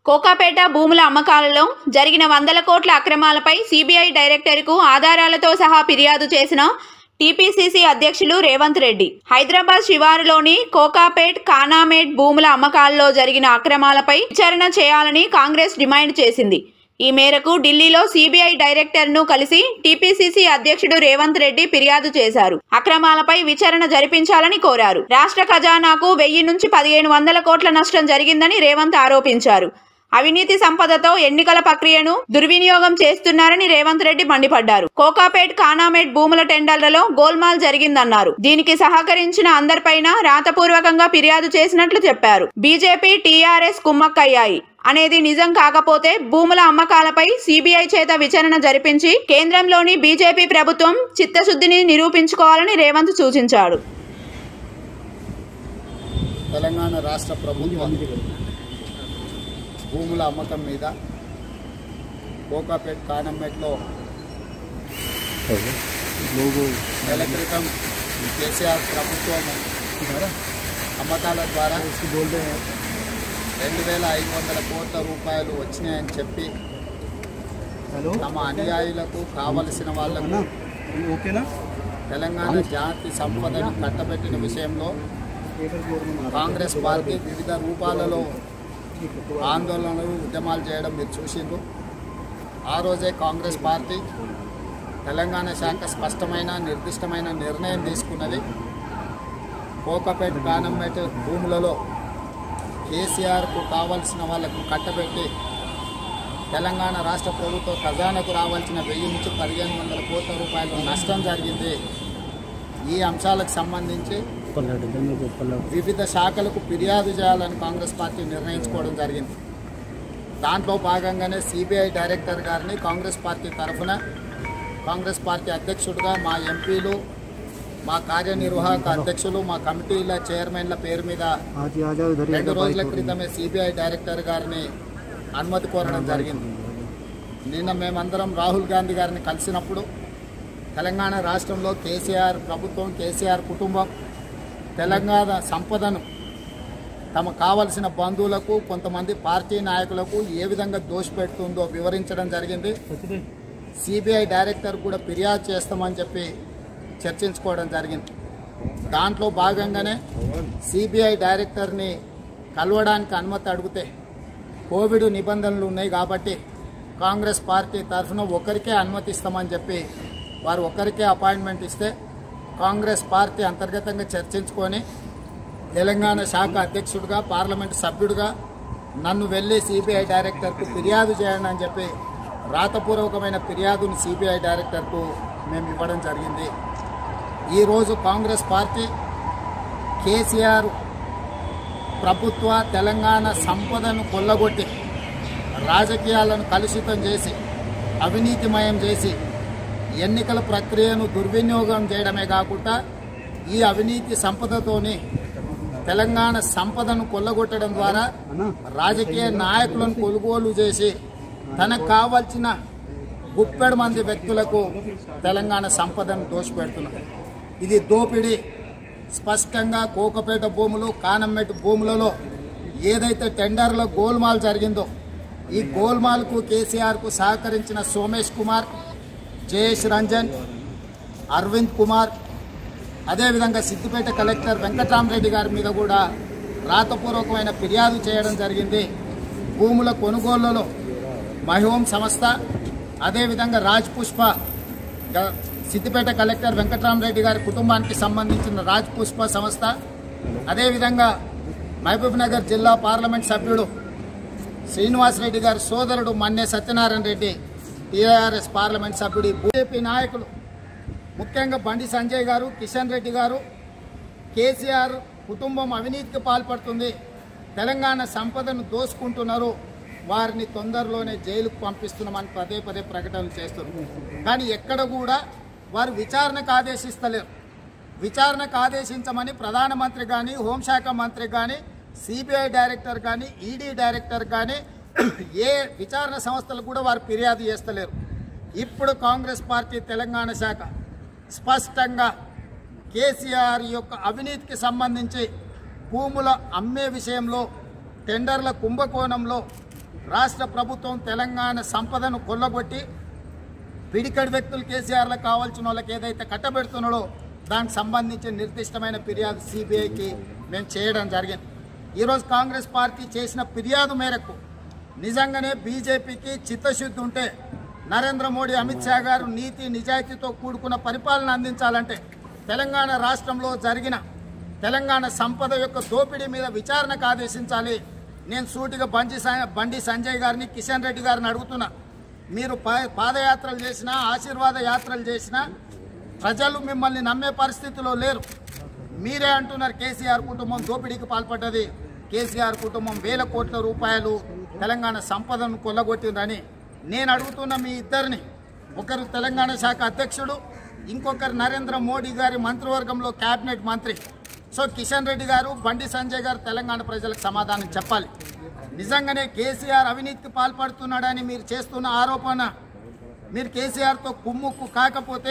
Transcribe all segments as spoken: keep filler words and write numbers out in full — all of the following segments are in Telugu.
కోకాపేట భూముల అమ్మకాలలో జరిగిన వందల కోట్ల అక్రమాలపై సిబిఐ డైరెక్టర్కు ఆధారాలతో సహా ఫిర్యాదు చేసిన టీపీసీసీ అధ్యక్షులు రేవంత్ రెడ్డి హైదరాబాద్ శివారులోని కోకాపేట్ కానామేట్ భూముల అమ్మకాలలో జరిగిన అక్రమాలపై విచారణ చేయాలని కాంగ్రెస్ డిమాండ్ చేసింది। ఈ మేరకు ఢిల్లీలో సిబిఐ డైరెక్టర్ను కలిసి టీపీసీసీ అధ్యక్షుడు రేవంత్ రెడ్డి ఫిర్యాదు చేశారు। అక్రమాలపై విచారణ జరిపించాలని కోరారు। రాష్ట్ర ఖజానాకు వెయ్యి నుంచి పదిహేను వందల కోట్ల నష్టం జరిగిందని రేవంత్ ఆరోపించారు। అవినీతి సంపదతో ఎన్నికల ప్రక్రియను దుర్వినియోగం చేస్తున్నారని రేవంత్ రెడ్డి మండిపడ్డారు। కోకాపేట్ కానామేట్ భూముల టెండర్లలో గోల్మాల్ జరిగిందన్నారు। దీనికి సహకరించిన అందరిపైన రాతపూర్వకంగా ఫిర్యాదు చేసినట్లు చెప్పారు। బీజేపీ టీఆర్ఎస్ కుమ్మక్కయ్యాయి అనేది నిజం కాకపోతే భూముల అమ్మకాలపై సిబిఐ చేత విచారణ జరిపించి కేంద్రంలోని బీజేపీ ప్రభుత్వం చిత్తశుద్ధిని నిరూపించుకోవాలని రేవంత్ సూచించారు। తెలంగాణ రాష్ట్ర ప్రభుత్వం భూముల అమ్మకం మీద కోకాపేట్ కానమ్మేట్లో నెల క్రితం కేసీఆర్ ప్రభుత్వం అమ్మకాల ద్వారా రెండు వేల ఐదు వందల కోట్ల రూపాయలు వచ్చినాయని చెప్పి తమ అనుయాయులకు కావలసిన వాళ్లకు తెలంగాణ జాతి సంపదను కట్టబెట్టిన విషయంలో కాంగ్రెస్ పార్టీ వివిధ రూపాలలో ఆందోళనలు ఉద్యమాలు చేయడం మీరు చూసిండ్రు। ఆ రోజే కాంగ్రెస్ పార్టీ తెలంగాణ శాఖ స్పష్టమైన నిర్దిష్టమైన నిర్ణయం తీసుకున్నది। కోకాపేట్ కానమ్మేట్ భూములలో కేసీఆర్కు కావాల్సిన వాళ్లకు కట్టబెట్టి తెలంగాణ రాష్ట్ర ప్రభుత్వ ఖజానాకు రావాల్సిన వెయ్యి నుంచి పదిహేను వందల కోట్ల రూపాయలు నష్టం జరిగింది। ఈ అంశాలకు సంబంధించి వివిధ శాఖలకు ఫిర్యాదు చేయాలని కాంగ్రెస్ పార్టీ నిర్ణయించుకోవడం జరిగింది। దాంట్లో భాగంగానే సిబిఐ డైరెక్టర్ గారిని కాంగ్రెస్ పార్టీ తరఫున కాంగ్రెస్ పార్టీ అధ్యక్షుడిగా మా ఎంపీలు మా కార్యనిర్వాహక అధ్యక్షులు మా కమిటీల చైర్మన్ల పేరు మీద రెండు రోజుల క్రితమే సిబిఐ డైరెక్టర్ గారిని అనుమతి కోరడం జరిగింది। నిన్న మేమందరం రాహుల్ గాంధీ గారిని కలిసినప్పుడు తెలంగాణ రాష్ట్రంలో కేసీఆర్ ప్రభుత్వం కేసీఆర్ కుటుంబం తెలంగాణ సంపదను తమకు కావలసిన బంధువులకు కొంతమంది పార్టీ నాయకులకు ఏ విధంగా దోషపెడుతుందో వివరించడం జరిగింది। సిబిఐ డైరెక్టర్ కూడా ఫిర్యాదు చేస్తామని చెప్పి చర్చించుకోవడం జరిగింది। దాంట్లో భాగంగానే సిబిఐ డైరెక్టర్ని కలవడానికి అనుమతి అడిగితే కోవిడ్ నిబంధనలు ఉన్నాయి కాబట్టి కాంగ్రెస్ పార్టీ తరఫున ఒకరికే అనుమతిస్తామని చెప్పి వారు ఒకరికే అపాయింట్మెంట్ ఇస్తే కాంగ్రెస్ పార్టీ అంతర్గతంగా చర్చించుకొని తెలంగాణ శాఖ అధ్యక్షుడిగా పార్లమెంటు సభ్యుడిగా నన్ను వెళ్ళి సిబిఐ డైరెక్టర్కు ఫిర్యాదు చేయండి అని చెప్పి రాతపూర్వకమైన ఫిర్యాదుని సిబిఐ డైరెక్టర్కు మేము ఇవ్వడం జరిగింది। ఈరోజు కాంగ్రెస్ పార్టీ కేసీఆర్ ప్రభుత్వ తెలంగాణ సంపదను కొల్లగొట్టి రాజకీయాలను కలుషితం చేసి అవినీతిమయం చేసి ఎన్నికల ప్రక్రియను దుర్వినియోగం చేయడమే కాకుండా ఈ అవినీతి సంపదతోని తెలంగాణ సంపదను కొల్లగొట్టడం ద్వారా రాజకీయ నాయకులను కొనుగోలు చేసి తనకు కావాల్సిన గుప్పెడు మంది వ్యక్తులకు తెలంగాణ సంపదను దోషపెడుతున్నారు। ఇది దోపిడీ స్పష్టంగా కోకాపేట భూములు కానమ్మేట్ భూములలో ఏదైతే టెండర్లో గోల్మాల్ జరిగిందో ఈ గోల్మాల్కు కేసీఆర్కు సహకరించిన సోమేష్ కుమార్ జయేష్ రంజన్ అరవింద్ కుమార్ అదేవిధంగా సిద్దిపేట కలెక్టర్ వెంకట్రామరెడ్డి గారి మీద కూడా రాతపూర్వకమైన ఫిర్యాదు చేయడం జరిగింది। భూముల కొనుగోళ్లలో మహిహోం సంస్థ అదేవిధంగా రాజ్ పుష్ప సిద్దిపేట కలెక్టర్ వెంకట్రామరెడ్డి గారి కుటుంబానికి సంబంధించిన రాజ్ పుష్ప సంస్థ అదేవిధంగా మహబూబ్ నగర్ జిల్లా పార్లమెంట్ సభ్యుడు శ్రీనివాసరెడ్డి గారి సోదరుడు మన్నే సత్యనారాయణ రెడ్డి టీఆర్ఎస్ పార్లమెంట్ సభ్యుడు బీజేపీ నాయకులు ముఖ్యంగా బండి సంజయ్ గారు కిషన్ రెడ్డి గారు కేసీఆర్ కుటుంబం అవినీతికి పాల్పడుతుంది తెలంగాణ సంపదను దోసుకుంటున్నారు వారిని తొందరలోనే జైలుకు పంపిస్తున్నామని పదే పదే ప్రకటనలు చేస్తున్నారు। కానీ ఎక్కడ కూడా వారు విచారణకు ఆదేశిస్తలేరు। విచారణకు ఆదేశించమని ప్రధానమంత్రి కానీ హోంశాఖ మంత్రి కానీ సిబిఐ డైరెక్టర్ కానీ ఈడీ డైరెక్టర్ కానీ ఏ విచారణ సంస్థలు కూడా వారు ఫిర్యాదు చేస్తలేరు। ఇప్పుడు కాంగ్రెస్ పార్టీ తెలంగాణ శాఖ స్పష్టంగా కేసీఆర్ యొక్క అవినీతికి సంబంధించి భూముల అమ్మే విషయంలో టెండర్ల కుంభకోణంలో రాష్ట్ర ప్రభుత్వం తెలంగాణ సంపదను కొల్లగొట్టి పిడికడి వ్యక్తులు కేసీఆర్లకు కావాల్సిన వాళ్ళకి ఏదైతే కట్టబెడుతున్నాడో దానికి సంబంధించి నిర్దిష్టమైన ఫిర్యాదు సిబిఐకి మేము చేయడం జరిగింది. ఈరోజు కాంగ్రెస్ పార్టీ చేసిన ఫిర్యాదు మేరకు నిజంగానే బీజేపీకి చిత్తశుద్ధి ఉంటే నరేంద్ర మోడీ, అమిత్ షా గారు నీతి నిజాయితీతో కూడుకున్న పరిపాలన అందించాలంటే తెలంగాణ రాష్ట్రంలో జరిగిన తెలంగాణ సంపద యొక్క దోపిడీ మీద విచారణకు ఆదేశించాలి. నేను సూటిగా బండి బండి సంజయ్ గారిని, కిషన్ రెడ్డి గారిని అడుగుతున్నా. మీరు పాదయాత్రలు చేసినా, ఆశీర్వాద యాత్రలు చేసినా ప్రజలు మిమ్మల్ని నమ్మే పరిస్థితిలో లేరు. మీరే అంటున్నారు కేసీఆర్ కుటుంబం దోపిడీకి పాల్పడ్డది, కేసీఆర్ కుటుంబం వేల కోట్ల రూపాయలు తెలంగాణ సంపదను కొల్లగొట్టిందని. నేను అడుగుతున్న మీ ఇద్దరిని, ఒకరు తెలంగాణ శాఖ అధ్యక్షుడు, ఇంకొకరు నరేంద్ర మోడీ గారి మంత్రివర్గంలో క్యాబినెట్ మంత్రి. సో కిషన్ రెడ్డి గారు, బండి సంజయ్ గారు తెలంగాణ ప్రజలకు సమాధానం చెప్పాలి. నిజంగానే కేసీఆర్ అవినీతికి పాల్పడుతున్నాడని మీరు చేస్తున్న ఆరోపణ, మీరు కేసీఆర్తో కుమ్ముక్కు కాకపోతే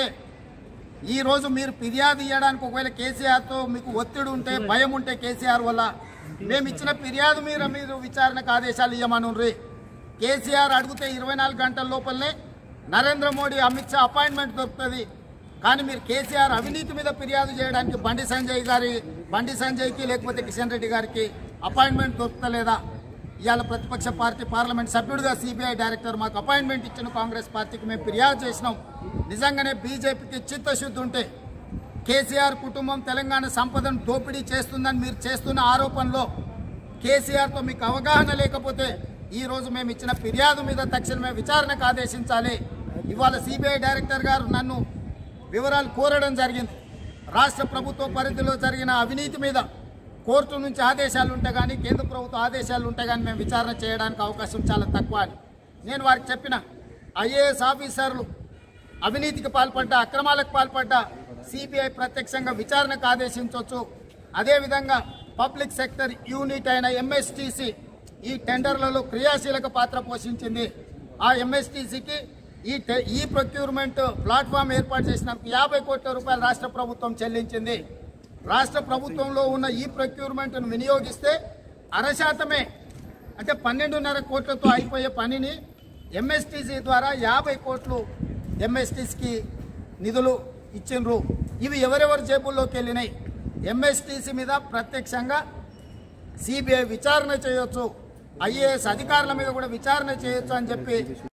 ఈరోజు మీరు ఫిర్యాదు ఇవ్వడానికి ఒకవేళ కేసీఆర్తో మీకు ఒత్తిడి ఉంటే, భయం ఉంటే కేసీఆర్ వల్ల మేము ఇచ్చిన ఫిర్యాదు మీద మీరు విచారణకు ఆదేశాలు ఇవ్వమనుండ్రి. కేసీఆర్ అడిగితే ఇరవై నాలుగు గంటల లోపలనే నరేంద్ర మోడీ, అమిత్ షా అపాయింట్మెంట్ దొరుకుతుంది. కానీ మీరు కేసీఆర్ అవినీతి మీద ఫిర్యాదు చేయడానికి బండి సంజయ్ గారి బండి సంజయ్కి లేకపోతే కిషన్ రెడ్డి గారికి అపాయింట్మెంట్ దొరుకుతలేదా? ఇవాళ ప్రతిపక్ష పార్టీ పార్లమెంట్ సభ్యుడిగా సిబిఐ డైరెక్టర్ మాకు అపాయింట్మెంట్ ఇచ్చిన కాంగ్రెస్ పార్టీకి మేము ఫిర్యాదు చేసినాం. నిజంగానే బీజేపీకి చిత్తశుద్ధి ఉంటే కేసీఆర్ కుటుంబం తెలంగాణ సంపదను దోపిడీ చేస్తుందని మీరు చేస్తున్న ఆరోపణలో కేసీఆర్తో మీకు అవగాహన లేకపోతే ఈరోజు మేము ఇచ్చిన ఫిర్యాదు మీద తక్షణమే విచారణకు ఆదేశించాలి. ఇవాళ సిబిఐ డైరెక్టర్ గారు నన్ను వివరాలు కోరడం జరిగింది. రాష్ట్ర ప్రభుత్వ పరిధిలో జరిగిన అవినీతి మీద కోర్టు నుంచి ఆదేశాలు ఉంటే కానీ, కేంద్ర ప్రభుత్వ ఆదేశాలు ఉంటే కానీ మేము విచారణ చేయడానికి అవకాశం చాలా తక్కువ అని నేను వారికి చెప్పిన. ఐఏఎస్ ఆఫీసర్లు అవినీతికి పాల్పడ్డా, అక్రమాలకు పాల్పడ్డా సిబిఐ ప్రత్యక్షంగా విచారణకు ఆదేశించవచ్చు. అదేవిధంగా పబ్లిక్ సెక్టర్ యూనిట్ అయిన ఎంఎస్టీసీ ఈ టెండర్లలో క్రియాశీలక పాత్ర పోషించింది. ఆ ఎంఎస్టీసీకి ఈ ఈ ప్రొక్యూర్మెంట్ ప్లాట్ఫామ్ ఏర్పాటు చేసినందుకు యాభై కోట్ల రూపాయలు రాష్ట్ర ప్రభుత్వం చెల్లించింది. రాష్ట్ర ప్రభుత్వంలో ఉన్న ఈ ప్రొక్యూర్మెంట్ను వినియోగిస్తే అరశాతమే, అంటే పన్నెండున్నర కోట్లతో అయిపోయే పనిని ఎంఎస్టీసీ ద్వారా యాభై కోట్లు ఎంఎస్టీసీకి నిధులు ఇచ్చిండ్రు. ఇవి ఎవరెవరి జేబుల్లోకి వెళ్ళినాయి? ఎంఎస్టీసీ మీద ప్రత్యక్షంగా సిబిఐ విచారణ చేయొచ్చు, ఐఏఎస్ అధికారుల మీద కూడా విచారణ చేయొచ్చు అని చెప్పి